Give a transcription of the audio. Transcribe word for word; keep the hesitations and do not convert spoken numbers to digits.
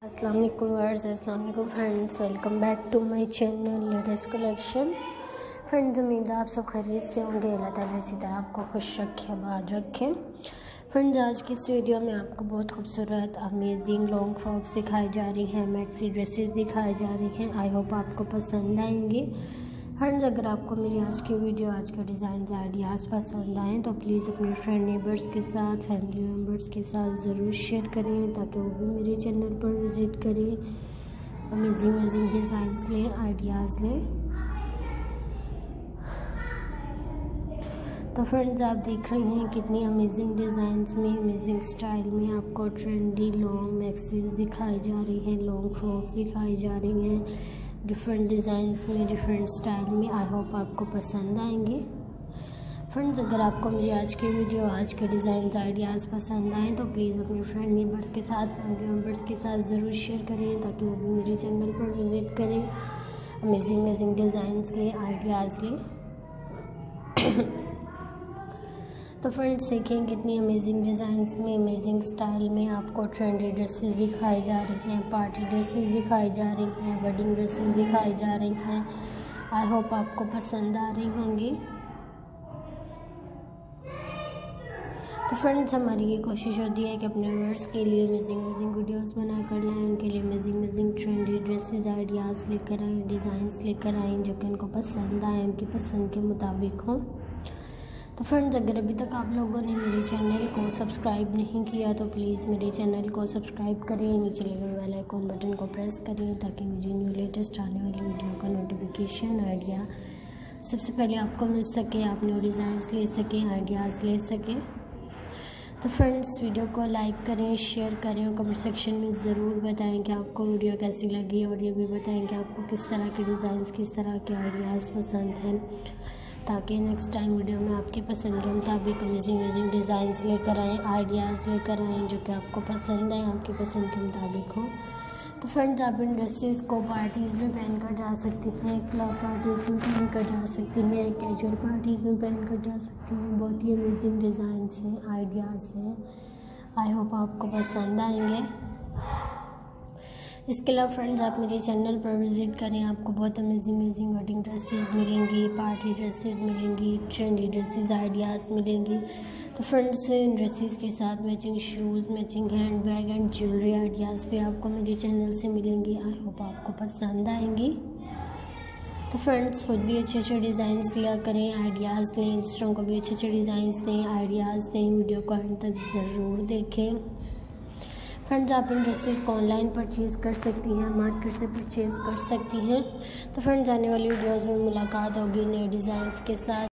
अस्सलाम वालेकुम व्यूअर्स, अस्सलाम वालेकुम friends, welcome back to my channel latest collection. Friends, उम्मीद है आप सब खैरियत से होंगे। अल्लाह ताला इसी तरह आपको खुश रखे, आबाद रखें। फ्रेंड्स, आज की इस वीडियो में आपको बहुत खूबसूरत अमेजिंग लॉन्ग फ्रॉक्स दिखाई जा रही हैं, मैक्सी ड्रेसेस दिखाई जा रही हैं। आई होप आपको पसंद आएंगी। फ्रेंड्स, अगर आपको मेरी आज की वीडियो, आज के डिज़ाइन आइडियाज़ पसंद आएँ तो प्लीज़ अपने फ्रेंड नेबर्स के साथ, फैमिली मेम्बर्स के साथ ज़रूर शेयर करें ताकि वो भी मेरे चैनल पर विज़िट करें, अमेजिंग अमेजिंग डिज़ाइंस लें, आइडियाज़ लें। तो फ्रेंड्स, आप देख रहे हैं कितनी अमेजिंग डिज़ाइंस में, अमेजिंग स्टाइल में आपको ट्रेंडी लॉन्ग मैक्सीज दिखाई जा रही हैं, लॉन्ग फ्रॉक्स दिखाई जा रही हैं, डिफरेंट डिज़ाइंस में, डिफरेंट स्टाइल में। आई होप आपको पसंद आएंगे। फ्रेंड्स, अगर आपको मेरी आज की वीडियो, आज के डिज़ाइन आइडियाज़ पसंद आएँ तो प्लीज़ अपने फ्रेंड नेबर्स के साथ, फैमिली मेम्बर्स के साथ ज़रूर शेयर करें ताकि वो भी मेरे चैनल पर विज़िट करें, अमेजिंग अमेजिंग डिज़ाइंस लें, आइडियाज़ लें। तो फ्रेंड्स, देखें कितनी अमेजिंग डिज़ाइंस में, अमेजिंग स्टाइल में आपको ट्रेंडी ड्रेसेस दिखाई जा रही हैं, पार्टी ड्रेसेस दिखाई जा रही हैं, वेडिंग ड्रेसेस दिखाई जा रही हैं। आई होप आपको पसंद आ रही होंगी। तो फ्रेंड्स, हमारी ये कोशिश होती है कि अपने व्यूअर्स के लिए अमेजिंग अमेजिंग वीडियोस बना कर लाएँ, उनके लिए amazing amazing trendy dresses ideas लेकर आएँ, डिज़ाइंस लेकर आएँ जो कि उनको पसंद आए, उनकी पसंद के मुताबिक हों। तो फ्रेंड्स, अगर अभी तक आप लोगों ने मेरे चैनल को सब्सक्राइब नहीं किया तो प्लीज़ मेरे चैनल को सब्सक्राइब करें, नीचे लगे हुए बेल आइकन बटन को प्रेस करें ताकि मेरी न्यू लेटेस्ट आने वाली वीडियो का नोटिफिकेशन, आइडिया सबसे पहले आपको मिल सके, आप न्यू डिज़ाइंस ले सकें, आइडियाज़ ले सकें। तो फ्रेंड्स, वीडियो को लाइक करें, शेयर करें और कमेंट सेक्शन में ज़रूर बताएं कि आपको वीडियो कैसी लगी, और ये भी बताएं कि आपको किस तरह के डिज़ाइंस, किस तरह के आइडियाज़ पसंद हैं ताकि नेक्स्ट टाइम वीडियो में आपकी पसंद के मुताबिक अमेजिंग अमेजिंग डिज़ाइंस लेकर आएँ, आइडियाज़ लेकर आएँ जो कि आपको पसंद आए, आपकी पसंद के मुताबिक हो। तो फ्रेंड्स, आप इन ड्रेसेस को पार्टीज़ में पहन कर जा सकती हैं, क्लब पार्टीज़ में पहन कर जा सकती हैं, कैजुअल पार्टीज़ में पहन कर जा सकती हैं। बहुत ही अमेजिंग डिज़ाइंस हैं, आइडियाज़ हैं। आई होप आपको पसंद आएंगे। इसके अलावा फ्रेंड्स, आप मेरे चैनल पर विज़िट करें, आपको बहुत अमेजिंग अमेजिंग वेडिंग ड्रेसेस मिलेंगी, पार्टी ड्रेसेस मिलेंगी, ट्रेंडी ड्रेसेस आइडियाज़ मिलेंगी। तो फ्रेंड्स, इन ड्रेसेस के साथ matching shoes, matching handbag and jewellery ideas भी आपको मेरे चैनल से मिलेंगी। आई होप आपको पसंद आएंगी। तो फ्रेंड्स, खुद भी अच्छे अच्छे डिज़ाइंस लिया करें, आइडियाज़ लें, दूसरों को भी अच्छे अच्छे डिज़ाइंस दें, आइडियाज़ दें। वीडियो को अंत तक ज़रूर देखें। फ्रेंड्स, आप इन ड्रेसेस को ऑनलाइन परचेज़ कर सकती हैं, मार्केट से परचेज़ कर सकती हैं। तो फ्रेंड्स, आने वाली वीडियोज़ में मुलाकात होगी नए डिज़ाइंस के साथ।